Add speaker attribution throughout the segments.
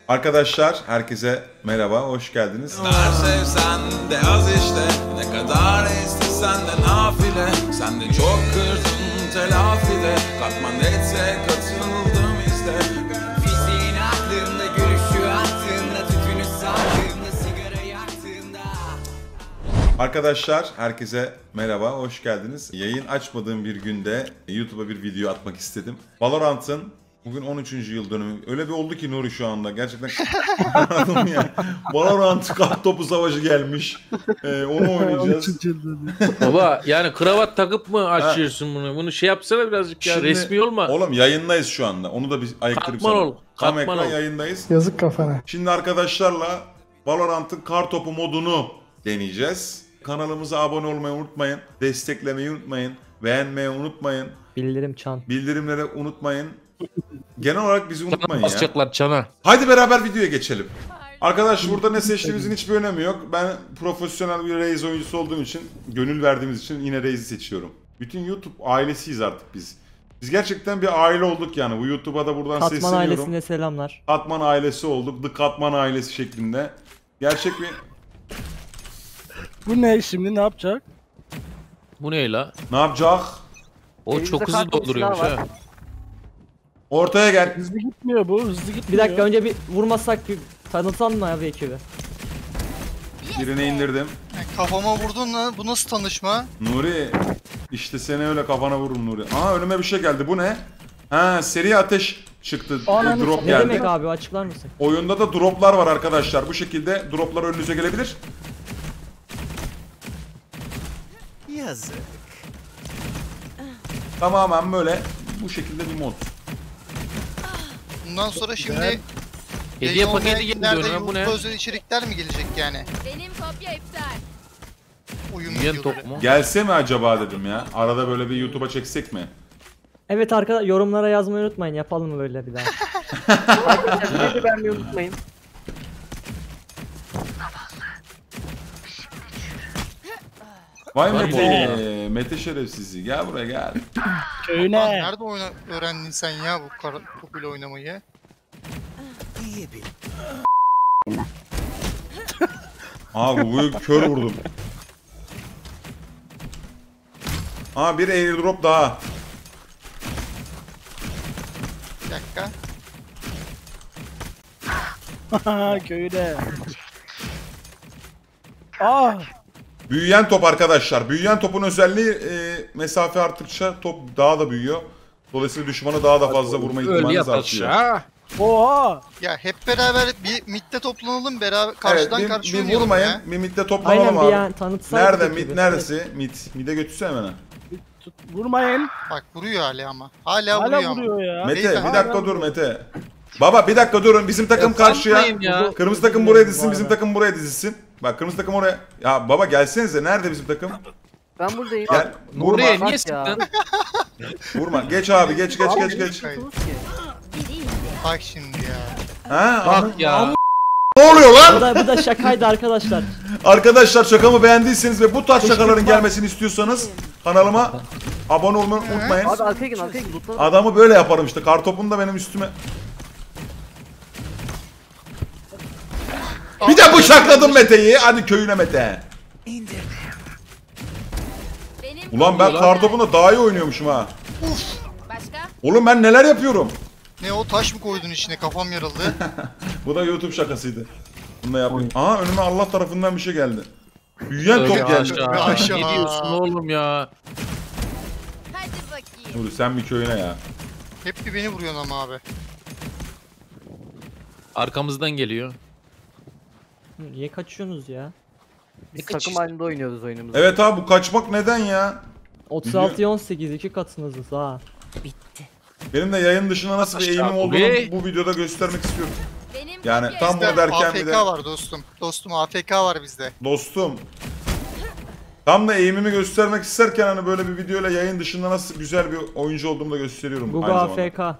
Speaker 1: Arkadaşlar herkese merhaba, hoş geldiniz.
Speaker 2: Her sevsen de az işte, ne kadar istesen de nafile. Sen de çok kırdın telafide, katman etse katıldım işte. Fiziğin aklımda, gülüşü attığımda, tütünü sardığımda, sigara yaktığımda.
Speaker 1: Arkadaşlar herkese merhaba, hoş geldiniz. Yayın açmadığım bir günde YouTube'a bir video atmak istedim. Valorant'ın bugün 13. yıl dönümü. Öyle bir oldu ki Nuri şu anda. Gerçekten anladım yani. Valorant kart topu savaşı gelmiş. Onu oynayacağız.
Speaker 3: Baba yani kravat takıp mı açıyorsun bunu? Bunu şey yapsana birazcık ya.
Speaker 1: Şimdi,
Speaker 3: Resmi olma.
Speaker 1: Oğlum yayındayız şu anda. Onu da bir ayıktırıp
Speaker 3: Katman
Speaker 1: sana.
Speaker 3: ol,
Speaker 1: Tam
Speaker 3: katman
Speaker 1: ekran
Speaker 3: ol.
Speaker 1: yayındayız.
Speaker 4: Yazık kafana.
Speaker 1: Şimdi arkadaşlarla Valorant'ın kar topu modunu deneyeceğiz. Kanalımıza abone olmayı unutmayın. Desteklemeyi unutmayın. Beğenmeyi unutmayın.
Speaker 5: Bildirim çan.
Speaker 1: Bildirimleri unutmayın. Genel olarak bizi unutmayın ya.
Speaker 3: Basacaklar çana.
Speaker 1: Haydi beraber videoya geçelim. Arkadaş burada ne seçtiğimizin hiçbir önemi yok. Ben profesyonel bir Raze oyuncusu olduğum için, gönül verdiğimiz için yine Raze'i seçiyorum. Bütün YouTube ailesiyiz artık biz. Biz gerçekten bir aile olduk yani. Bu YouTube'a da buradan
Speaker 5: Katman
Speaker 1: sesleniyorum.
Speaker 5: ailesine selamlar.
Speaker 1: Katman ailesi olduk. The Katman ailesi şeklinde. Gerçek bir...
Speaker 4: Bu ne şimdi, ne yapacak?
Speaker 3: Bu ne la?
Speaker 1: Ne yapacak?
Speaker 3: O çok hızlı dolduruyormuş ha.
Speaker 1: Ortaya gel.
Speaker 4: Hızlı gitmiyor bu, hızlı
Speaker 5: Bir
Speaker 4: gitmiyor.
Speaker 5: dakika önce bir vurmasak bir tanıtan mı abi ekibi?
Speaker 1: Birini indirdim.
Speaker 6: Kafama vurdun lan. Bu nasıl tanışma?
Speaker 1: Nuri. İşte seni öyle kafana vururum Nuri. Aa önüme bir şey geldi. Bu ne? Ha seri ateş çıktı.
Speaker 4: Ananı
Speaker 1: Drop
Speaker 5: Ne
Speaker 1: geldi.
Speaker 5: demek abi, açıklar mısın?
Speaker 1: Oyunda da droplar var arkadaşlar. Bu şekilde droplar önünüze gelebilir.
Speaker 2: Yazık.
Speaker 1: Tamamen böyle bu şekilde bir mod.
Speaker 6: Bundan sonra şimdi
Speaker 3: Hediye
Speaker 6: yayın olmayan
Speaker 3: paketi geldi
Speaker 6: günlerde
Speaker 3: önüme, bu ne?
Speaker 6: YouTube'da özel içerikler mi gelecek yani?
Speaker 7: Benim kopya iptal.
Speaker 6: Oyun
Speaker 3: Yen
Speaker 6: videoları.
Speaker 3: top mu?
Speaker 1: Gelse mi acaba dedim ya. Arada böyle bir YouTube'a çeksek mi?
Speaker 5: Evet arkadaşlar, yorumlara yazmayı unutmayın, yapalım mı böyle bir daha?
Speaker 4: Hadi vermeyi unutmayın.
Speaker 1: Vay
Speaker 3: Var
Speaker 1: Mete. Mete şerefsizi. Gel buraya gel.
Speaker 6: Lan
Speaker 4: Köyüne.
Speaker 6: nerede öğrendin sen ya bu topuyla oynamayı?
Speaker 1: Abi bu kör vurdum. Aa bir airdrop daha.
Speaker 6: Bir dakika.
Speaker 4: Köyüne. Ah!
Speaker 1: Büyüyen top arkadaşlar. Büyüyen topun özelliği mesafe arttıkça top daha da büyüyor. Dolayısıyla düşmanı daha da fazla vurma
Speaker 3: Öyle
Speaker 1: ihtimaliniz
Speaker 3: yap
Speaker 1: artıyor.
Speaker 3: aşağı.
Speaker 4: Oha!
Speaker 6: Ya hep beraber bir midde toplanalım, beraber karşıdan
Speaker 1: Evet,
Speaker 6: karşıya
Speaker 1: bir
Speaker 6: oynayalım
Speaker 1: vurmayın.
Speaker 6: ya.
Speaker 1: Bir midde toplanalım
Speaker 5: Aynen,
Speaker 1: abi.
Speaker 5: bir yani tanıtsaydık
Speaker 1: Nerede
Speaker 5: ekibi.
Speaker 1: mid neresi? Mid'e götürsene beni.
Speaker 4: Vurmayın.
Speaker 6: Bak vuruyor hala ama. Hala
Speaker 4: Hala
Speaker 6: vuruyor ama.
Speaker 4: vuruyor ya.
Speaker 1: Mete
Speaker 6: Neyse,
Speaker 1: bir
Speaker 6: hala
Speaker 1: dakika dur Mete. Baba bir dakika durun. Bizim takım karşıya.
Speaker 3: Sanmayın ya.
Speaker 1: Kırmızı takım buraya dizilsin, bizim takım buraya dizilsin. Bak kırmızı takım oraya. Ya baba gelsenize. Nerede bizim takım?
Speaker 8: Ben buradayım.
Speaker 1: Gel. Vurma.
Speaker 3: Nuriye niye
Speaker 8: ya.
Speaker 3: sıktın?
Speaker 1: Vurma. Geç abi geç geç geç geç.
Speaker 6: Bak şimdi ya.
Speaker 1: Ha?
Speaker 3: Bak ya.
Speaker 1: Ne oluyor lan?
Speaker 5: Bu da şakaydı arkadaşlar.
Speaker 1: Arkadaşlar şakamı beğendiyseniz ve bu tarz şakaların gelmesini istiyorsanız kanalıma abone olmayı unutmayın.
Speaker 8: Abi arkaya gidin, arkaya gidin. Lootlara bak.
Speaker 1: Adamı böyle yaparım işte. Kartopunu da benim üstüme. Bir de bıçakladım Mete'yi. Hadi köyüne Mete.
Speaker 7: Benim
Speaker 1: Ulan ben
Speaker 7: kopya
Speaker 1: kartopunda daha iyi oynuyormuşum ha.
Speaker 7: Başka?
Speaker 1: Oğlum ben neler yapıyorum?
Speaker 6: Ne o taş mı koydun içine, kafam yarıldı.
Speaker 1: Bu da YouTube şakasıydı. Bunu da yapayım. Aha önüme Allah tarafından bir şey geldi. Büyüyen top
Speaker 3: Öyle
Speaker 1: geldi.
Speaker 3: aşağı. Ne diyorsun oğlum ya?
Speaker 7: Hadi bakayım.
Speaker 1: Dur sen bir köyüne ya.
Speaker 6: Hep bir beni vuruyorsun ama abi.
Speaker 3: Arkamızdan geliyor.
Speaker 5: Niye kaçıyorsunuz ya?
Speaker 8: Biz takım halinde oynuyoruz oyunumuzu.
Speaker 1: Evet abi bu kaçmak neden ya?
Speaker 5: 36'ya 18, iki katınızız ha.
Speaker 1: Benim de yayın dışında nasıl bir eğimim olduğunu
Speaker 3: Bey.
Speaker 1: bu videoda göstermek istiyorum.
Speaker 7: Benim
Speaker 1: Yani
Speaker 7: kopya
Speaker 1: tam
Speaker 7: iptal.
Speaker 1: bunu derken bir
Speaker 6: AFK
Speaker 1: de
Speaker 6: var dostum. Dostum AFK var bizde.
Speaker 1: dostum. Tam da eğimimi göstermek isterken hani böyle bir videoyla yayın dışında nasıl güzel bir oyuncu olduğumu da gösteriyorum.
Speaker 5: Google
Speaker 1: aynı zamanda.
Speaker 5: AFK.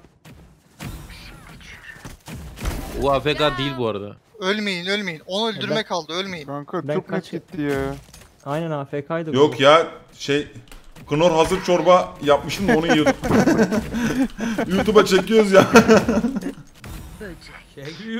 Speaker 3: Bu AFK değil bu arada.
Speaker 6: Ölmeyin ölmeyin. 10 öldürme kaldı, ölmeyin.
Speaker 4: Kanka
Speaker 5: Ben
Speaker 4: çok
Speaker 5: kaç-
Speaker 4: net gitti ya.
Speaker 5: Aynen AFK'ydı.
Speaker 1: Yok ya şey Knor hazır çorba yapmıştım da onu yiyordum. YouTube'a çekiyoruz ya.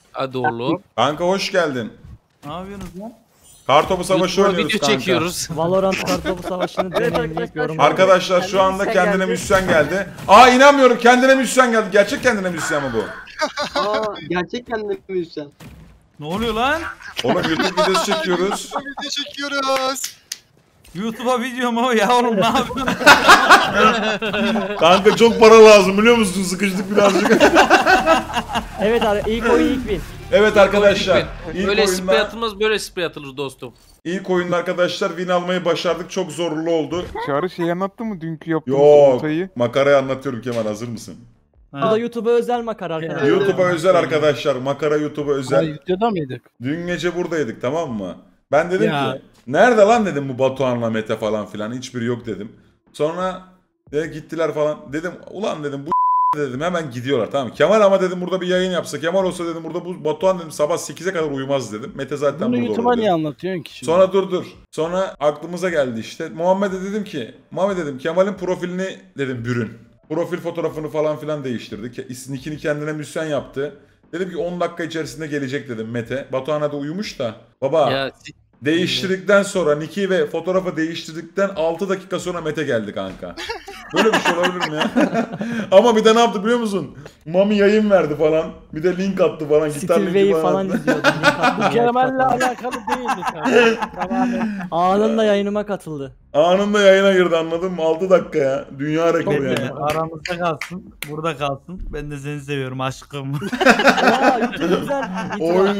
Speaker 3: Hadi oğlum.
Speaker 1: Kanka hoş geldin.
Speaker 9: Ne yapıyorsunuz lan?
Speaker 1: Kartopu savaşı
Speaker 3: YouTube'a
Speaker 1: oynuyoruz
Speaker 3: video
Speaker 1: kanka.
Speaker 3: çekiyoruz.
Speaker 5: Valorant kartopu savaşını deneyimleyip yorum.
Speaker 1: Arkadaşlar şu anda kendine müzisyen geldi. Aa inanmıyorum kendine müzisyen geldi. Gerçek kendine müzisyen mi bu?
Speaker 10: Gerçekten de müzisyen.
Speaker 9: Ne oluyor lan?
Speaker 1: Oğlum YouTube videosu çekiyoruz.
Speaker 6: Video çekiyoruz.
Speaker 9: YouTube'a video mu ya oğlum ne yapıyorsun?
Speaker 1: Kanka çok para lazım biliyor musun? Sıkıştık birazcık.
Speaker 5: Evet abi ilk oyun ilk win.
Speaker 1: Evet arkadaşlar.
Speaker 3: Böyle sprey atılmaz, böyle sprey atılır dostum.
Speaker 1: İlk oyunda arkadaşlar win almayı başardık. Çok zorlu oldu.
Speaker 11: Çağrı şey anlattı mı dünkü yaptığımız
Speaker 1: Yok.
Speaker 11: ortayı?
Speaker 1: Makarayı anlatıyorum Kemal, hazır mısın?
Speaker 5: Bu da YouTube'a özel makara arkadaşlar.
Speaker 1: YouTube'a özel arkadaşlar. Makara YouTube'a özel.
Speaker 4: Videoda mıydık?
Speaker 1: Dün gece buradaydık, tamam mı? Ben dedim
Speaker 4: Ya.
Speaker 1: ki nerede lan dedim bu Batuhan'la Mete falan filan, hiçbiri yok dedim. Sonra gittiler falan, dedim ulan dedim bu dedim hemen gidiyorlar, tamam mı? Kemal ama dedim burada bir yayın yapsa, Kemal olsa dedim burada bu Batuhan dedim sabah 8'e kadar uyumaz dedim. Mete zaten
Speaker 4: Bunu
Speaker 1: burada
Speaker 4: YouTube'a
Speaker 1: olur
Speaker 4: niye
Speaker 1: dedim.
Speaker 4: anlatıyorsun ki şimdi?
Speaker 1: Sonra dur. Sonra aklımıza geldi işte. Muhammed'e dedim ki, Muhammed dedim Kemal'in profilini dedim bürün. Profil fotoğrafını falan filan değiştirdi. Nickini kendine müzisyen yaptı. Dedim ki 10 dakika içerisinde gelecek dedim Mete. Batuhan'a da uyumuş da. Baba
Speaker 3: Ya
Speaker 1: değiştirdikten sonra Nick'i ve fotoğrafı değiştirdikten 6 dakika sonra Mete geldi kanka. Böyle bir şey olabilir mi ya? Ama bir de ne yaptı biliyor musun? Mami yayın verdi falan. Bir de link attı falan. Gitar
Speaker 5: Steve
Speaker 1: linki
Speaker 5: Vai falan
Speaker 1: attı.
Speaker 5: izliyordu.
Speaker 4: Bu Kemal'le alakalı değildi tabii. Tamamen.
Speaker 5: Anında yayınıma katıldı.
Speaker 1: Anında yayına girdi, anladın mı? 6 dakika ya. Dünya rekoru yani.
Speaker 9: Aramızda kalsın, burada kalsın. Ben de seni seviyorum aşkım.
Speaker 5: Aa YouTube güzel.
Speaker 1: Oy.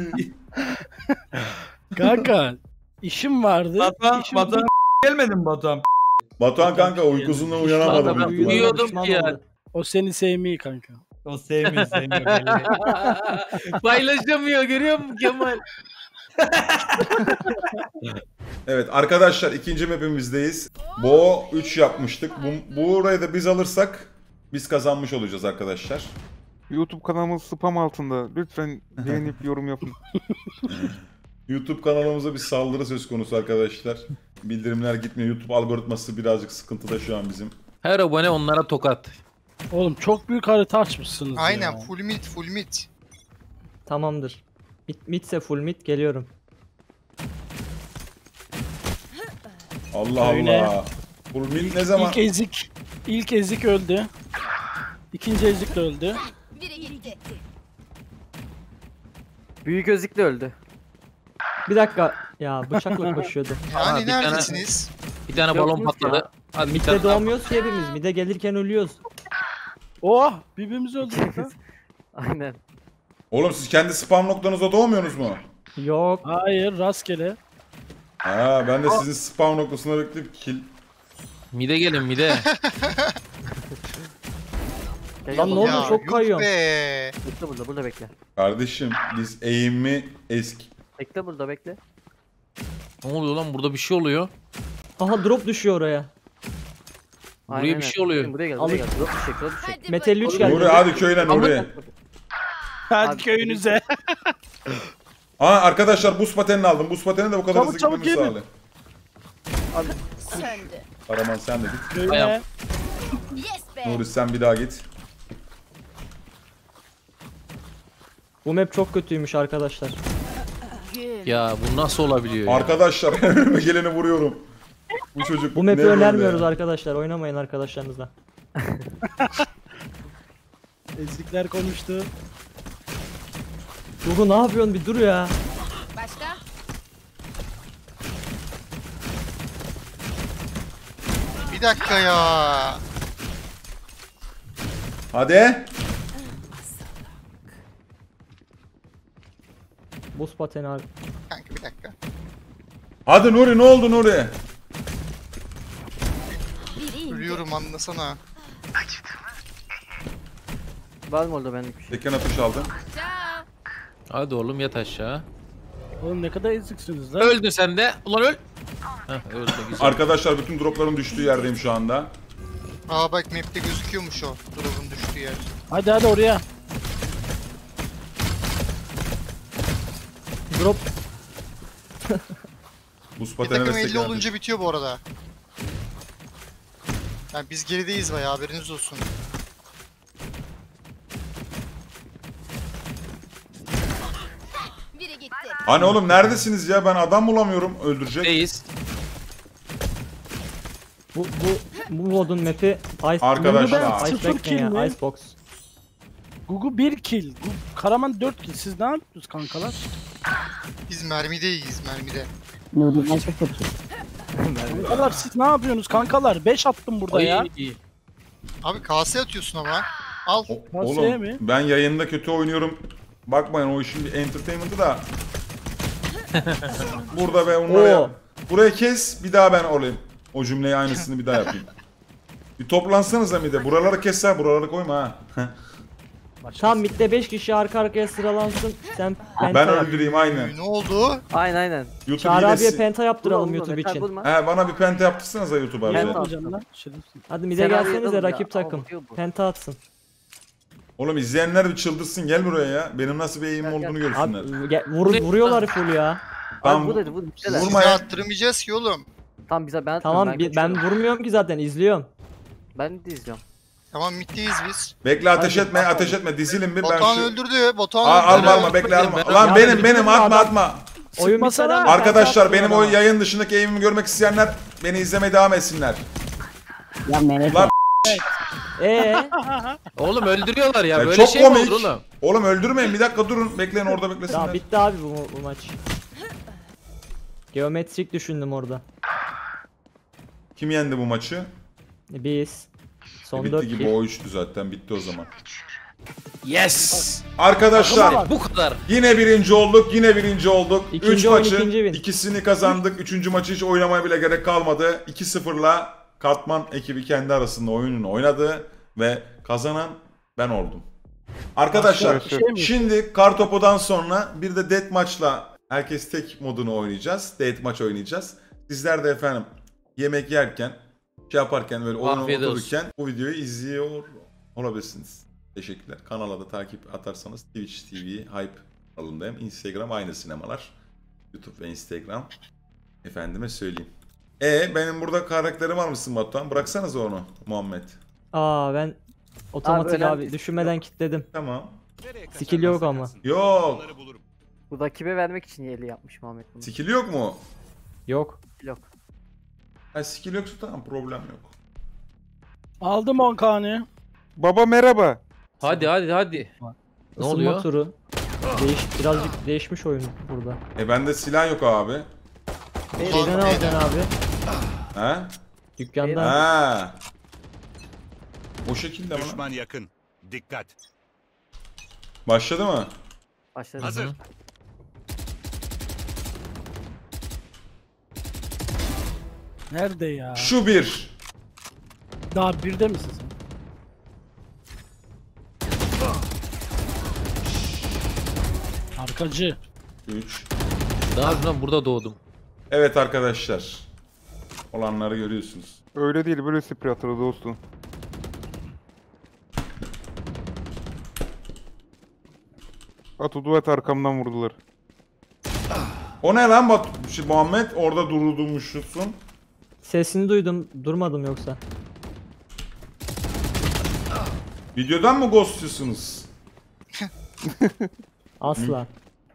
Speaker 4: Kanka işim vardı.
Speaker 9: Batuhan,
Speaker 4: İşim
Speaker 9: Batuhan gelmedin mi Batuhan?
Speaker 1: Batuhan kanka uykusundan uyanamadı
Speaker 3: Vallahi ben
Speaker 1: büyük ihtimalle.
Speaker 3: uyuyordum
Speaker 5: Pişman
Speaker 3: ki ya.
Speaker 5: oldu.
Speaker 4: O seni sevmiyor kanka.
Speaker 9: O sevmiyor belli.
Speaker 3: Paylaşamıyor, görüyor musun Kemal?
Speaker 1: Evet arkadaşlar ikinci map'imizdeyiz. Bo 3 yapmıştık. Burayı da biz alırsak biz kazanmış olacağız arkadaşlar.
Speaker 11: YouTube kanalımız spam altında. Lütfen beğenip yorum yapın.
Speaker 1: YouTube kanalımıza bir saldırı söz konusu arkadaşlar. Bildirimler gitmiyor. YouTube algoritması birazcık sıkıntıda şu an bizim.
Speaker 3: Her abone onlara tokat.
Speaker 4: Oğlum çok büyük harita açmışsınız
Speaker 6: Aynen
Speaker 4: ya.
Speaker 6: full mid.
Speaker 5: Tamamdır. Midse full mid geliyorum.
Speaker 1: Allah
Speaker 4: Öyle.
Speaker 1: Allah. Full mid ne zaman?
Speaker 4: İlk ezik öldü. İkinci ezik de öldü.
Speaker 7: Biri gitti.
Speaker 8: Büyük özikle öldü.
Speaker 5: Bir dakika. Ya bıçakla koşuyordu.
Speaker 6: Yani
Speaker 3: bir tane-
Speaker 6: neredesiniz?
Speaker 3: Bir tane balon
Speaker 8: Yokmuş
Speaker 3: patladı. Hadi bir
Speaker 5: Midde
Speaker 3: tane
Speaker 5: doğmuyoruz ki hepimiz. Midde gelirken ölüyoruz.
Speaker 4: Oh birbirimizi öldürdük ha.
Speaker 8: Aynen.
Speaker 1: Oğlum siz kendi spam noktanızda doğmuyorsunuz mu?
Speaker 5: Yok.
Speaker 4: Hayır rastgele.
Speaker 1: Ha ben de sizin spam noktasına bekleyip kill.
Speaker 3: Mide gelin mide.
Speaker 5: Lan ne oldu?
Speaker 6: Ya,
Speaker 5: Çok
Speaker 6: yuh
Speaker 5: kayıyor.
Speaker 6: be.
Speaker 8: Bekle burada bekle.
Speaker 1: Kardeşim biz eğimi eski.
Speaker 8: Bekle burada bekle.
Speaker 3: Ne oluyor lan, burada bir şey oluyor.
Speaker 5: Aha drop düşüyor oraya.
Speaker 3: Buraya bir şey oluyor.
Speaker 8: Buraya gel,
Speaker 5: Al.
Speaker 8: buraya gel. Drop düşecek, drop düşecek.
Speaker 7: Hadi
Speaker 5: Metal 3
Speaker 7: bakalım.
Speaker 5: geldi.
Speaker 1: Nuri hadi köylen Nuri.
Speaker 4: Hadi
Speaker 8: Abi,
Speaker 4: köyünüze.
Speaker 1: Aa arkadaşlar buz patenini aldım. Buz pateni de bu kadar
Speaker 4: Çabuk,
Speaker 1: hızlı
Speaker 4: çabuk
Speaker 1: gitmemiz
Speaker 4: gelin.
Speaker 1: sağlı.
Speaker 7: Söndü.
Speaker 1: Karaman sen de git.
Speaker 4: Köyüne.
Speaker 3: Ayağım.
Speaker 7: Yes be.
Speaker 1: Nuri sen bir daha git.
Speaker 5: Bu map çok kötüymüş arkadaşlar.
Speaker 7: Gün.
Speaker 3: Ya bu nasıl olabiliyor ya?
Speaker 1: Arkadaşlar önüme geleni vuruyorum. Bu çocuk
Speaker 5: Bu map'i
Speaker 1: ne böyle
Speaker 5: önermiyoruz
Speaker 1: ya?
Speaker 5: arkadaşlar. Oynamayın arkadaşlarınızla.
Speaker 4: Ezikler konuştu.
Speaker 5: Duru ne yapıyorsun? Bir dur ya.
Speaker 7: Başka?
Speaker 6: Bir dakika ya.
Speaker 1: Hadi.
Speaker 5: Buz pateni abi.
Speaker 6: Kanka bir dakika.
Speaker 1: Hadi Nuri ne oldu Nuri?
Speaker 7: Biri indi.
Speaker 6: Ölüyorum anlasana.
Speaker 8: Var mı orada benlik bir şey?
Speaker 1: Tekken atış aldım.
Speaker 7: Ciao.
Speaker 3: Hadi oğlum yat aşağı.
Speaker 4: Oğlum ne kadar eziksiniz lan.
Speaker 3: Öldün sen de. Ulan öl. Heh, öldü güzel.
Speaker 1: Arkadaşlar bütün dropların düştüğü yerdeyim şu anda.
Speaker 6: Aa bak map'te gözüküyormuş o. Drop'un düştüğü yer.
Speaker 4: Hadi oraya.
Speaker 5: Drop.
Speaker 1: Buz
Speaker 6: Bir
Speaker 1: pateni
Speaker 6: takım
Speaker 1: destek
Speaker 6: 50
Speaker 1: geldi.
Speaker 6: olunca bitiyor bu arada. Yani biz gerideyiz bayağı haberiniz olsun.
Speaker 1: Hani oğlum neredesiniz ya? Ben adam bulamıyorum öldürecek.
Speaker 3: Reis.
Speaker 5: Bu modun map'i Ice
Speaker 1: Arkadaşlar.
Speaker 5: Icebox ne ya? Icebox.
Speaker 4: Gugu 1 kill. Karaman 4 kill. Siz ne yapıyorsunuz kankalar?
Speaker 6: Biz mermideyiz mermide.
Speaker 4: Kankalar siz ne yapıyorsunuz kankalar? 5 attım burada ya.
Speaker 6: Abi kase atıyorsun ama. Al.
Speaker 1: Oğlum
Speaker 4: mi?
Speaker 1: ben yayında kötü oynuyorum. Bakmayın o işin bir entertainment'ı da. Burada ben onları
Speaker 5: Oo.
Speaker 1: buraya kes bir daha ben olayım. O cümleyi aynısını bir daha yapayım. Bir toplansanıza bir de. Buraları kes ha, buraları koyma ha.
Speaker 5: Tam midde 5 kişi arka arkaya sıralansın. Sen
Speaker 1: Ben
Speaker 5: penta yap.
Speaker 1: öldüreyim aynen.
Speaker 6: Ne oldu?
Speaker 8: Aynen.
Speaker 1: YouTube
Speaker 5: Çağrı abiye
Speaker 1: hilesi.
Speaker 5: penta yaptıralım
Speaker 8: Vurma,
Speaker 5: YouTube
Speaker 8: metal
Speaker 5: için.
Speaker 8: vurma.
Speaker 1: He bana bir penta yaptırsanıza YouTube'a.
Speaker 8: Penta.
Speaker 1: bize.
Speaker 4: Yapmayacağım lan. Şerefsiz.
Speaker 5: Hadi mid'e
Speaker 8: Senaryo
Speaker 5: gelsenize
Speaker 8: yazalım
Speaker 5: rakip
Speaker 8: ya.
Speaker 5: takım.
Speaker 8: Bakıyor bu.
Speaker 5: Penta atsın.
Speaker 1: Oğlum izleyenler bir çıldırsın gel buraya ya. Benim nasıl bir eğimim olduğunu görsünler.
Speaker 5: Abi vuruyorlar full ya.
Speaker 1: Tamam,
Speaker 8: Abi vur.
Speaker 1: Vurma
Speaker 6: Size
Speaker 1: ya.
Speaker 6: attırmayacağız ki oğlum.
Speaker 8: Tamam bize ben
Speaker 5: Tamam
Speaker 8: atmıyorum,
Speaker 5: ben
Speaker 8: kaçıyorum.
Speaker 5: vurmuyorum ki zaten izliyorum.
Speaker 8: Ben de izliyorum.
Speaker 6: Tamam middeyiz biz.
Speaker 1: Bekle ateş
Speaker 5: Hadi,
Speaker 1: etme ateş etme dizilin bir ben
Speaker 6: Batuhan
Speaker 1: şu...
Speaker 6: öldürdü. Batuhan
Speaker 1: Alma
Speaker 6: öldürdü.
Speaker 1: alma bekle alma.
Speaker 3: Ben-
Speaker 1: Lan
Speaker 5: Ya
Speaker 1: benim
Speaker 5: benim
Speaker 1: atma
Speaker 5: adam-
Speaker 1: atma.
Speaker 5: Oyun
Speaker 4: Sıkmasana.
Speaker 5: bitmeden ben
Speaker 1: Arkadaşlar
Speaker 5: penta
Speaker 1: benim
Speaker 5: attım
Speaker 1: o
Speaker 5: adama.
Speaker 1: yayın dışındaki eğimimi görmek isteyenler beni izlemeye devam etsinler. Lan
Speaker 3: Oğlum öldürüyorlar ya.
Speaker 1: Ya
Speaker 3: Böyle
Speaker 1: çok
Speaker 3: şey mi
Speaker 1: komik.
Speaker 3: olur oğlum?
Speaker 1: Oğlum öldürmeyin bir dakika durun. Bekleyin orada
Speaker 5: Daha
Speaker 1: beklesinler.
Speaker 5: bitti abi bu maç. Geometrik düşündüm orada.
Speaker 1: Kim yendi bu maçı?
Speaker 5: Biz. Son 4
Speaker 1: Bitti gibi
Speaker 5: kill.
Speaker 1: o 3'tü zaten bitti o zaman.
Speaker 3: Yes.
Speaker 1: Arkadaşlar
Speaker 3: Bu kadar.
Speaker 1: yine birinci olduk yine birinci olduk.
Speaker 5: İkinci
Speaker 1: 3
Speaker 5: oyun,
Speaker 1: maçın
Speaker 5: ikinci win.
Speaker 1: ikisini kazandık. 3. maçı hiç oynamaya bile gerek kalmadı. 2-0'la Katman ekibi kendi arasında oyununu oynadı ve kazanan ben oldum. Arkadaşlar
Speaker 11: Başka bir şey
Speaker 4: mi?
Speaker 1: şimdi Kartopu'dan sonra bir de Deathmatch'la herkes tek modunu oynayacağız. Deathmatch oynayacağız. Sizler de efendim yemek yerken şey yaparken böyle oyun
Speaker 3: Afiyet olsun.
Speaker 1: otururken bu videoyu izliyor olabilirsiniz. Teşekkürler. Kanala da takip atarsanız Twitch TV Hype kanalındayım. Instagram aynı sinemalar. YouTube ve Instagram. Efendime söyleyeyim. Benim burada karakterim var mısın Batuhan? Bıraksanız onu Muhammed.
Speaker 5: Aa ben otomatik
Speaker 8: Abi,
Speaker 5: abi,
Speaker 8: önemli.
Speaker 5: düşünmeden kilitledim.
Speaker 1: Tamam.
Speaker 5: Skill yok ama.
Speaker 1: Yok.
Speaker 8: Bu rakibe vermek için yeli yapmış Muhammed bunu.
Speaker 1: Skill yok mu?
Speaker 5: Yok.
Speaker 8: Yok.
Speaker 1: Ha skill yoksa tamam problem yok.
Speaker 4: Aldım 10 kanı.
Speaker 11: Baba merhaba.
Speaker 3: Hadi. Ne
Speaker 5: Isınma
Speaker 3: oluyor?
Speaker 5: turu. Birazcık değişmiş oyun burada.
Speaker 1: Bende silah yok abi.
Speaker 5: Şeyden alacaksın abi.
Speaker 1: Ha?
Speaker 5: Dükkandan.
Speaker 1: Ha. O şekilde mi? lan?
Speaker 2: Düşman yakın. Dikkat.
Speaker 1: Başladı mı?
Speaker 8: Başladı.
Speaker 2: Hazır.
Speaker 4: Nerede ya?
Speaker 1: Şu bir.
Speaker 4: Daha birde misin sen? Arkacı.
Speaker 1: 3.
Speaker 3: Daha önce burada doğdum.
Speaker 1: Evet arkadaşlar. Olanları görüyorsunuz.
Speaker 11: Öyle değil böyle sprey atılır dostum. Atu duet arkamdan vurdular.
Speaker 1: O ne lan Muhammed? Orada durulmuşsun.
Speaker 5: Sesini duydum. Durmadım yoksa.
Speaker 1: Videodan mı ghostluyorsunuz?
Speaker 5: Asla.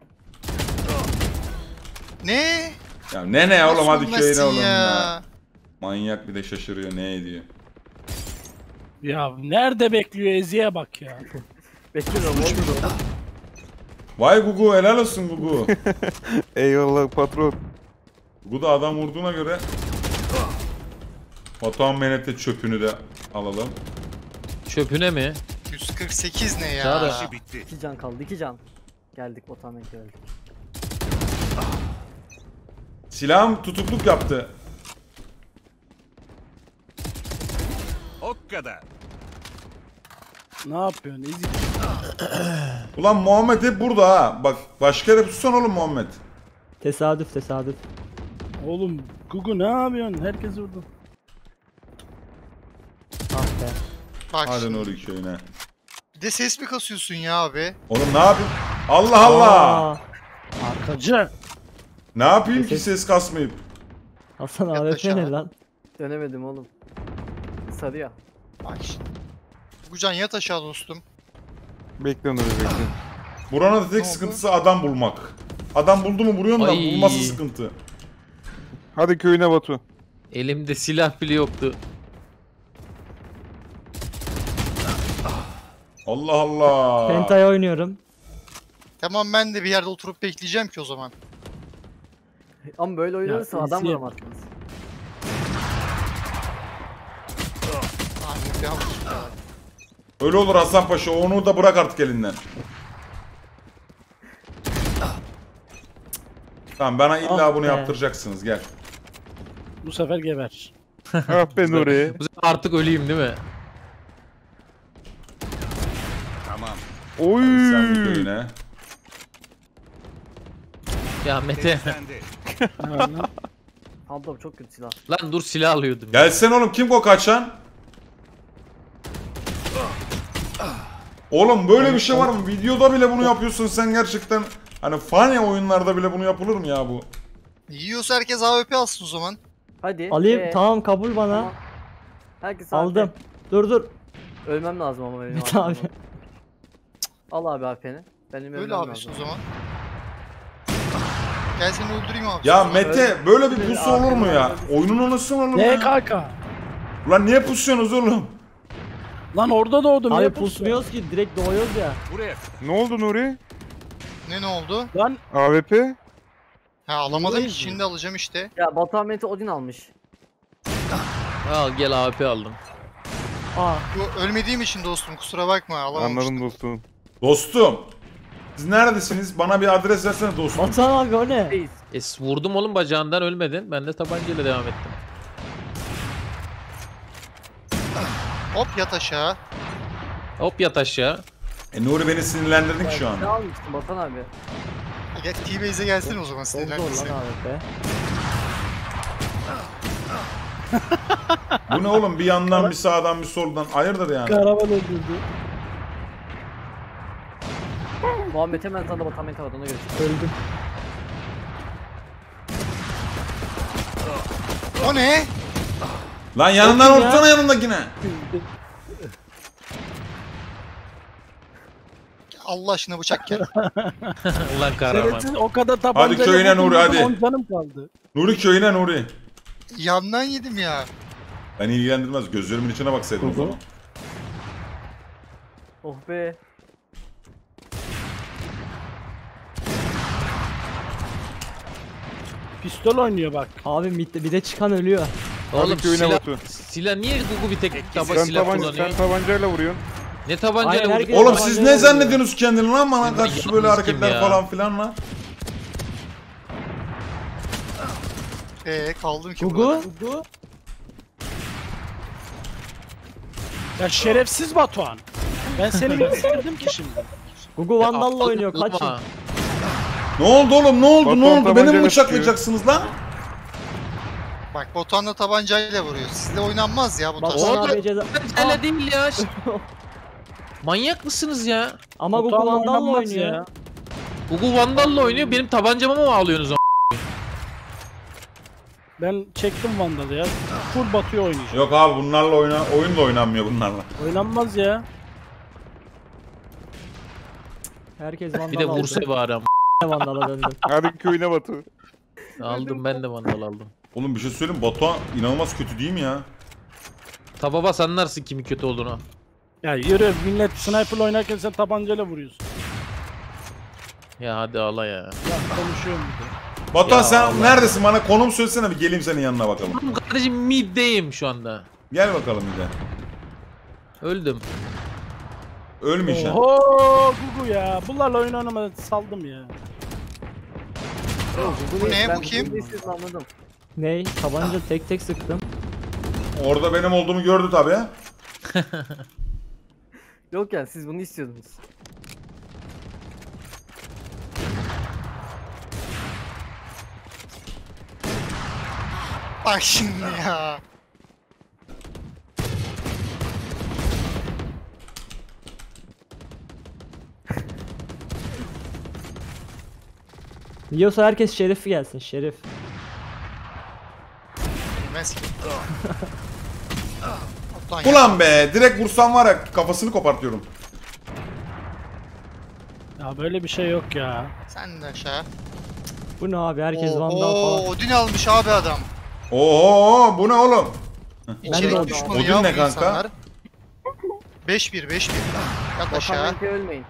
Speaker 6: Ne?
Speaker 1: Ya ne oğlum hadi
Speaker 6: Nasıl
Speaker 1: köyüne
Speaker 6: bilmezsin
Speaker 1: oğlum ya. Manyak bir de şaşırıyor ne ediyor.
Speaker 4: Ya nerede bekliyor Ezi'ye bak ya.
Speaker 8: Bekliyorum oğlum.
Speaker 1: Vay Gugu helal olsun Gugu.
Speaker 11: Eyvallah patron.
Speaker 1: Gugu da adam vurduğuna göre. Batuhan Menet'e çöpünü de alalım.
Speaker 3: Çöpüne mi?
Speaker 6: 148 ne ya?
Speaker 3: Çağrı.
Speaker 2: İşi bitti.
Speaker 8: 2 can kaldı 2 can. Geldik Botan'a geldik.
Speaker 1: Silahım tutukluk yaptı.
Speaker 2: O kadar.
Speaker 4: Ne yapıyorsun Ezi?
Speaker 1: Ulan Muhammed hep burada ha. Bak başka yere tutsan oğlum Muhammed.
Speaker 5: Tesadüf.
Speaker 4: Oğlum Gugu ne yapıyorsun? Herkes orada.
Speaker 5: Ah be.
Speaker 6: Bak
Speaker 1: Hadi
Speaker 6: şimdi.
Speaker 1: Nuri köyüne.
Speaker 6: Bir de ses mi kasıyorsun ya abi?
Speaker 1: Oğlum ne yapayım? Allah Allah.
Speaker 5: Aa,
Speaker 4: Arkacı.
Speaker 1: Ne yapayım ki ses kasmayıp?
Speaker 5: Hasan
Speaker 6: Yat
Speaker 5: AWP
Speaker 6: aşağı.
Speaker 5: ne lan?
Speaker 8: Dönemedim oğlum. Sarıyor.
Speaker 6: Bak şimdi. Gucan yat aşağı dostum.
Speaker 11: Bekle Nuri bekle.
Speaker 1: Buranın da tek
Speaker 6: Ne oldu?
Speaker 1: sıkıntısı adam bulmak. Adam buldu mu vuruyorsun da
Speaker 3: Ay.
Speaker 1: bulması sıkıntı.
Speaker 11: Hadi köyüne Batu.
Speaker 3: Elimde silah bile yoktu.
Speaker 1: Allah Allah.
Speaker 5: Penta'ya oynuyorum.
Speaker 6: Tamam ben de bir yerde oturup bekleyeceğim ki o zaman.
Speaker 8: Ama böyle oynarsa
Speaker 4: Ya,
Speaker 8: adam
Speaker 4: easy
Speaker 8: vuramazsınız.
Speaker 6: Ah, yanlış ya.
Speaker 1: Öyle olur Hasan Paşa, onu da bırak artık elinden. Tamam, bana illa
Speaker 5: Ah
Speaker 1: bunu
Speaker 5: be.
Speaker 1: yaptıracaksınız, gel.
Speaker 4: Bu sefer geber.
Speaker 11: Ah be Nuri.
Speaker 3: Bu sefer artık öleyim değil mi?
Speaker 11: Oy.
Speaker 1: Sen bir köyüne.
Speaker 3: Ya Mete.
Speaker 8: Phantom çok kötü silah.
Speaker 3: Lan dur silah alıyordum.
Speaker 1: Gelsene oğlum, kim o kaçan? Oğlum böyle bir şey var mı? Videoda bile bunu yapıyorsun sen gerçekten. Hani fani oyunlarda bile bunu yapılır mı ya bu?
Speaker 6: Yiyorsa herkes AWP alsın o zaman.
Speaker 8: Hadi.
Speaker 5: Alayım tamam kabul bana.
Speaker 8: Tamam. Herkes
Speaker 5: Aldım.
Speaker 8: AWP.
Speaker 5: Dur.
Speaker 8: Ölmem lazım ama benim.
Speaker 5: Mete abi.
Speaker 8: Al abi AP'ni. Benim
Speaker 6: Öyle
Speaker 8: ölmem
Speaker 6: abi
Speaker 8: lazım.
Speaker 6: o zaman. Gel seni öldüreyim abi.
Speaker 1: Ya Mete, böyle bir pusu olur mu ya?
Speaker 8: Öyle.
Speaker 1: Oyunun anası mı olur
Speaker 4: Ne
Speaker 1: ya?
Speaker 4: kanka?
Speaker 1: Ulan niye pusuyorsunuz oğlum?
Speaker 4: Lan orada doğdum.
Speaker 5: Abi
Speaker 4: niye
Speaker 5: pusmuyoruz ki direkt doğuyoruz ya.
Speaker 11: Ne oldu Nuri?
Speaker 6: Ne oldu?
Speaker 4: Lan
Speaker 11: AWP?
Speaker 6: Ha alamadım ki
Speaker 4: Buradayız
Speaker 6: şimdi alacağım işte.
Speaker 8: Ya Batuhan Mete Odin almış.
Speaker 3: Al gel AP aldım.
Speaker 5: Aa
Speaker 6: Bu ölmediğim için dostum kusura bakma alamamıştım.
Speaker 11: Anladım dostum.
Speaker 1: Dostum, siz neredesiniz? Bana bir adres versene dostum.
Speaker 5: Batuhan abi o ne?
Speaker 8: Reis.
Speaker 3: Vurdum oğlum bacağından ölmedin. Ben de tabancayla devam ettim.
Speaker 6: Hop yat aşağı.
Speaker 3: Hop yat aşağı.
Speaker 1: Nuri, beni sinirlendirdin ki şu
Speaker 8: Ne
Speaker 1: an.
Speaker 8: almıştın Batuhan abi?
Speaker 6: Gel T-Base'e gelsene o zaman
Speaker 5: Oldu lan
Speaker 6: sinirlenmesin.
Speaker 5: abi be.
Speaker 1: Bu ne oğlum? Bir yandan bir sağdan bir soldan. Hayırdır yani?
Speaker 4: karavan öldürdü.
Speaker 8: Muhammed hemen sana Batuhan Mete var ona göre.
Speaker 5: Öldüm.
Speaker 6: O ne?
Speaker 1: Lan yanından
Speaker 5: Bakın ya.
Speaker 1: vursana yanındakine.
Speaker 6: Allah aşkına bıçak gel.
Speaker 3: Ulan kahraman.
Speaker 4: Şerefsiz o kadar tabancayla
Speaker 1: köyüne
Speaker 4: vurdum,
Speaker 1: Nuri, hadi.
Speaker 4: 10 canım kaldı.
Speaker 1: Nuri köyüne Nuri.
Speaker 6: Yandan yedim ya.
Speaker 1: Beni ilgilendirmez. Gözlerimin içine baksaydın o zaman.
Speaker 8: Oh be.
Speaker 4: Pistol oynuyor bak.
Speaker 5: Abi bir de çıkan ölüyor.
Speaker 3: Oğlum
Speaker 11: Hadi köyüne
Speaker 3: silah,
Speaker 11: Batu.
Speaker 3: silah niye Gugu bir tek
Speaker 11: Sen,
Speaker 3: silah kullanıyor?
Speaker 11: sen tabancayla vuruyorsun.
Speaker 3: Ne tabancayla
Speaker 5: Aynen,
Speaker 3: vurdun?
Speaker 5: herkes-
Speaker 1: Oğlum siz ne
Speaker 5: Tabancayla
Speaker 1: zannediyorsunuz kendini lan, bana
Speaker 3: Siz
Speaker 1: karşı
Speaker 3: yalnız
Speaker 1: böyle
Speaker 3: kim
Speaker 1: hareketler
Speaker 3: ya?
Speaker 1: falan filan lan?
Speaker 6: Kaldım ki burada.
Speaker 5: Gugu.
Speaker 4: Ya şerefsiz Batuhan. Ben seni bitirdim ki şimdi.
Speaker 5: Gugu Vandal'la oynuyor
Speaker 3: Ama
Speaker 5: kaçın.
Speaker 1: Ne oldu oğlum, ne oldu, ne
Speaker 11: Batuhan
Speaker 1: oldu? Beni mi
Speaker 11: tabancayla
Speaker 1: bıçaklayacaksınız lan?
Speaker 6: Bak Botan'la tabancayla vuruyor. Sizde oynanmaz ya bu tarz.
Speaker 5: Batuhan
Speaker 3: Oğlum.
Speaker 5: abi ceza...
Speaker 3: Öyle değil ya. Manyak mısınız ya?
Speaker 5: Ama Gugu
Speaker 4: Batuhan
Speaker 5: Vandal'la
Speaker 4: oynanmaz
Speaker 5: oynuyor.
Speaker 4: ya.
Speaker 3: Gugu Vandal'la oynuyor. Benim tabancama mı ağlıyorsunuz?
Speaker 4: Ben çektim Vandal'ı ya. Full Batu'yu oynayacağım.
Speaker 1: Yok abi, bunlarla oyun da oynanmıyor bunlarla.
Speaker 4: Oynanmaz ya.
Speaker 5: Herkes Vandal
Speaker 3: Bir de
Speaker 5: aldı.
Speaker 3: vursa bari ama.
Speaker 5: Vandal'a döndüm.
Speaker 11: Hadi köyüne Batu.
Speaker 3: Aldım ben de Vandal aldım.
Speaker 1: Oğlum bir şey söyleyeyim, Batuhan inanılmaz kötü değil mi ya?
Speaker 3: Taba bas anlarsın kimin kötü olduğunu.
Speaker 4: Ya yürü millet sniper oynarken sen tabancayla vuruyorsun.
Speaker 3: Ya hadi ağla ya.
Speaker 4: Ya konuşuyorum bir de.
Speaker 1: Batuhan
Speaker 3: Ya
Speaker 1: sen
Speaker 3: Allah.
Speaker 1: neredesin, bana konum söylesene, bir geleyim senin yanına bakalım.
Speaker 3: Oğlum kardeşim middeyim şu anda.
Speaker 1: Gel bakalım bir de.
Speaker 3: Öldüm.
Speaker 1: Ölmeyeceksin.
Speaker 4: Oho Gugu ya. Bunlarla oyun oynamadan saldım ya.
Speaker 6: Bu ne,
Speaker 8: Ben
Speaker 6: bu kim?
Speaker 8: Gugu'yu siz anladım.
Speaker 5: Ney? Tabanca tek sıktım.
Speaker 1: Orada benim olduğumu gördü tabi.
Speaker 8: Yok yani siz bunu istiyordunuz.
Speaker 6: Bak şimdi ya.
Speaker 5: Yiyorsa herkes Şerif gelsin. Şerif.
Speaker 6: Bilmez ki. Botan ya.
Speaker 1: Ulan be, direkt vursam var ya, kafasını kopartıyorum.
Speaker 4: Ya böyle bir şey yok ya.
Speaker 6: Sen de aşağı.
Speaker 5: Bu ne abi? Herkes Vandal
Speaker 6: Oo,
Speaker 5: falan.
Speaker 6: Odin almış abi adam.
Speaker 1: Oo bu ne oğlum?
Speaker 6: İçerik
Speaker 5: de
Speaker 6: düşmanı
Speaker 1: Odin
Speaker 6: ya
Speaker 1: ne
Speaker 6: bu
Speaker 1: kanka?
Speaker 6: insanlar. 5-1 5-1. Yat aşağı.
Speaker 8: Batuhan ölmeyin.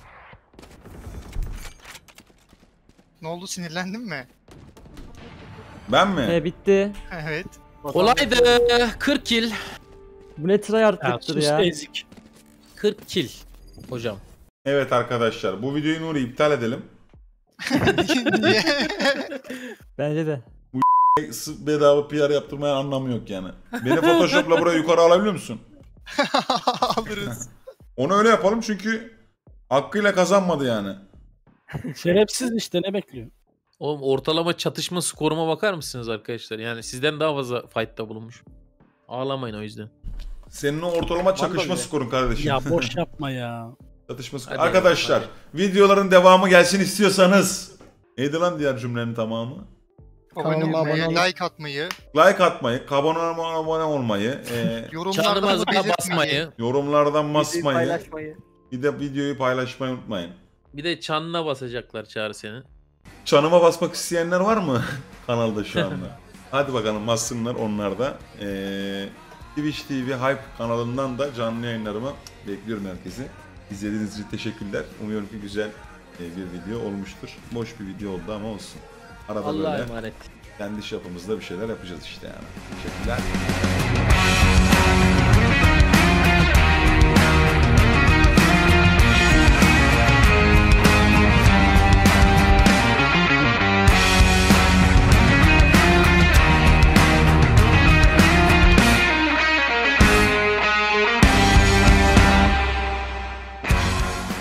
Speaker 6: Ne oldu, sinirlendin mi?
Speaker 1: Ben mi?
Speaker 5: Bitti.
Speaker 6: Evet.
Speaker 3: Kolaydı. 40 kill.
Speaker 5: Bu ne
Speaker 4: Ya
Speaker 5: tryhardlıktır
Speaker 4: sus
Speaker 5: ya.
Speaker 4: ezik.
Speaker 3: 40 kill. Hocam.
Speaker 1: Evet arkadaşlar bu videoyu Nuri iptal edelim.
Speaker 6: Niye?
Speaker 5: Bence de.
Speaker 1: Bedava PR yaptırmaya anlamı yok yani. Beni Photoshop'la buraya yukarı alabiliyor musun?
Speaker 6: Alırız.
Speaker 1: Onu öyle yapalım çünkü hakkıyla kazanmadı yani.
Speaker 4: Şerefsiz işte, ne bekliyor?
Speaker 3: Oğlum ortalama çatışma skoruma bakar mısınız arkadaşlar? Yani sizden daha fazla fight'ta bulunmuş. Ağlamayın o yüzden.
Speaker 1: Senin o ortalama çakışma
Speaker 8: bile.
Speaker 1: skorun kardeşim.
Speaker 4: Ya boş yapma ya.
Speaker 1: Çatışma skoru.
Speaker 3: Hadi
Speaker 1: Arkadaşlar
Speaker 3: bakalım,
Speaker 1: videoların devamı gelsin istiyorsanız. Neydi lan diğer cümlenin tamamı?
Speaker 6: Abone
Speaker 5: Kanalıma
Speaker 6: olmayı,
Speaker 5: abone ol.
Speaker 6: like atmayı,
Speaker 1: Like atmayı, abone olmayı,
Speaker 6: yorumlarda
Speaker 3: Çanıma
Speaker 6: bunu belirtmeyi.
Speaker 3: basmayı.
Speaker 1: yorumlardan
Speaker 8: Videoyu
Speaker 1: basmayı,
Speaker 8: paylaşmayı.
Speaker 1: bir de videoyu paylaşmayı unutmayın.
Speaker 3: Bir de çanına basacaklar Çağrı senin.
Speaker 1: Çanıma basmak isteyenler var mı kanalda şu anda? Hadi bakalım bassınlar onlar da. Twitch TV Hype kanalından da canlı yayınlarımı bekliyorum herkesi. İzlediğiniz için teşekkürler. Umuyorum ki güzel bir video olmuştur. Boş bir video oldu ama olsun. Arada
Speaker 3: Allah'a
Speaker 1: böyle
Speaker 3: emanet.
Speaker 1: kendi çapımızda bir şeyler yapacağız işte yani. Teşekkürler.